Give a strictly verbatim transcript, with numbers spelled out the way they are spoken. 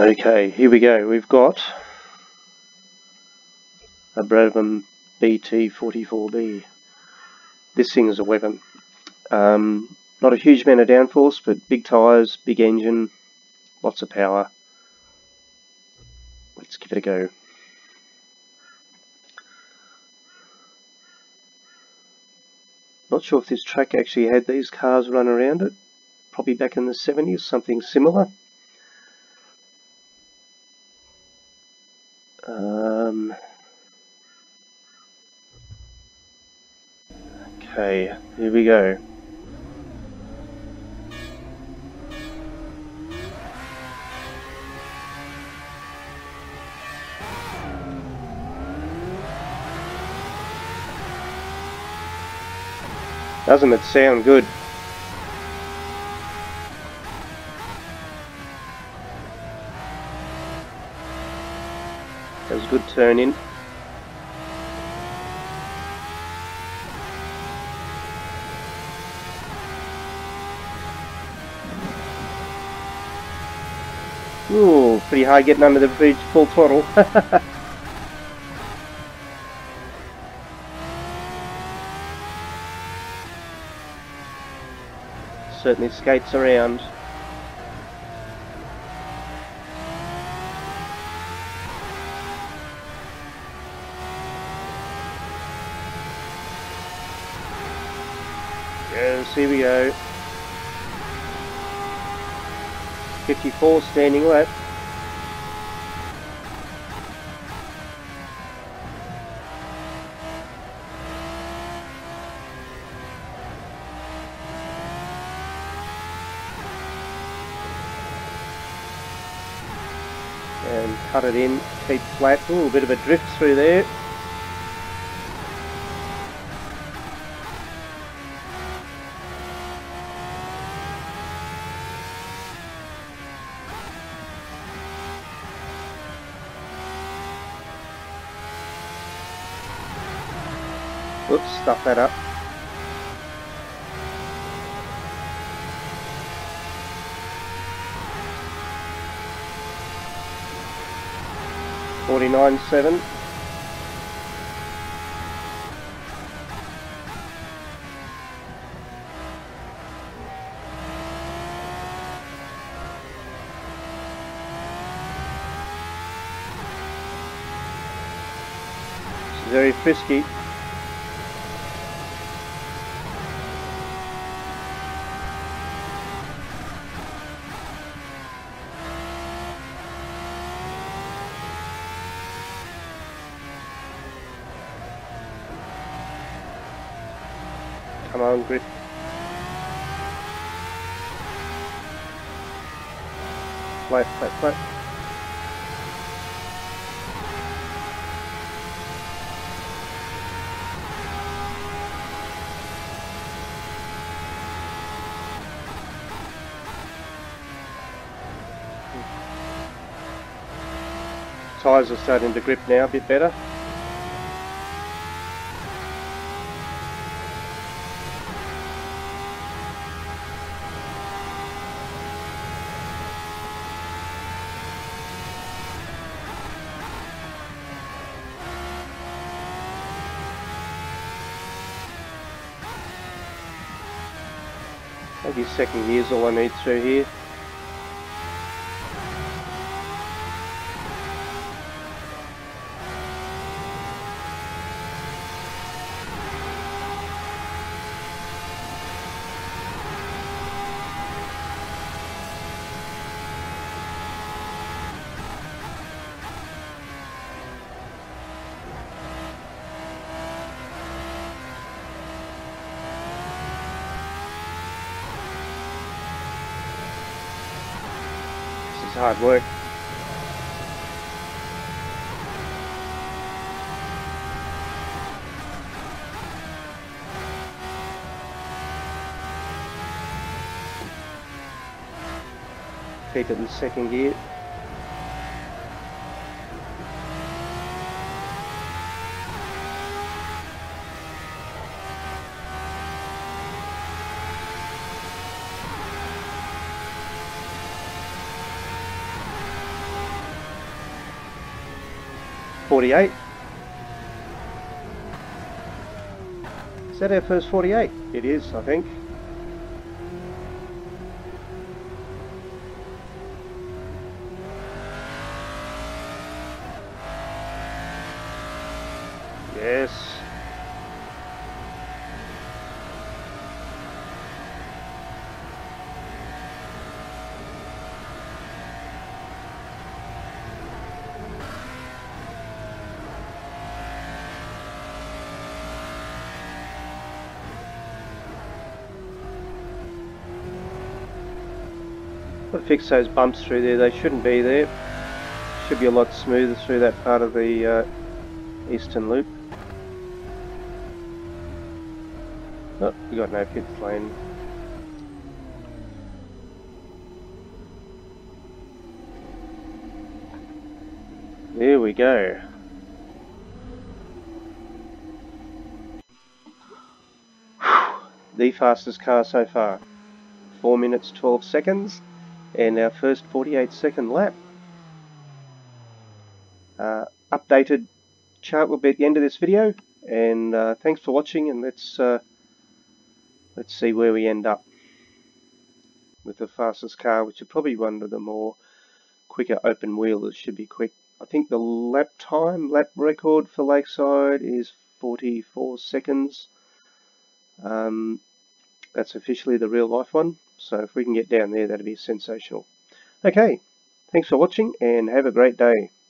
Okay, here we go. We've got a Bradman B T forty-four B. This thing is a weapon. Um, not a huge amount of downforce, but big tyres, big engine, lots of power. Let's give it a go. Not sure if this track actually had these cars run around it. Probably back in the seventies, something similar. Um, okay, here we go. Doesn't it sound good? That was a good turn in. Ooh, pretty hard getting under the bridge full throttle. Certainly skates around. Yes, here we go. fifty-four standing lap. And cut it in, keep flat. Ooh, a bit of a drift through there. Whoops, stuff that up. forty-nine seven. It's very frisky. Come on, grip. Flat, flat, flat. Tyres are starting to grip now, a bit better. Maybe second gear's all I need through here. It's hard work. Keep it in second gear. forty-eight. Is that our first forty-eight? It is, I think. Yes. Got to fix those bumps through there. They shouldn't be there. Should be a lot smoother through that part of the uh, eastern loop. Oh, we got no pit lane. There we go. The fastest car so far. four minutes twelve seconds and our first forty-eight second lap. Uh, updated chart will be at the end of this video, and uh, thanks for watching, and let's uh, let's see where we end up with the fastest car, which is probably one of the more quicker open wheelers. Should be quick. I think the lap time, lap record for Lakeside is forty-four seconds. Um, that's officially the real life one, so if we can get down there, that'd be sensational. Okay, thanks for watching and have a great day.